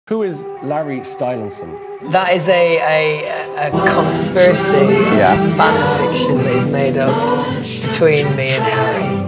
Who is Larry Stylinson? That is a conspiracy fan fiction that is made up between me and Harry.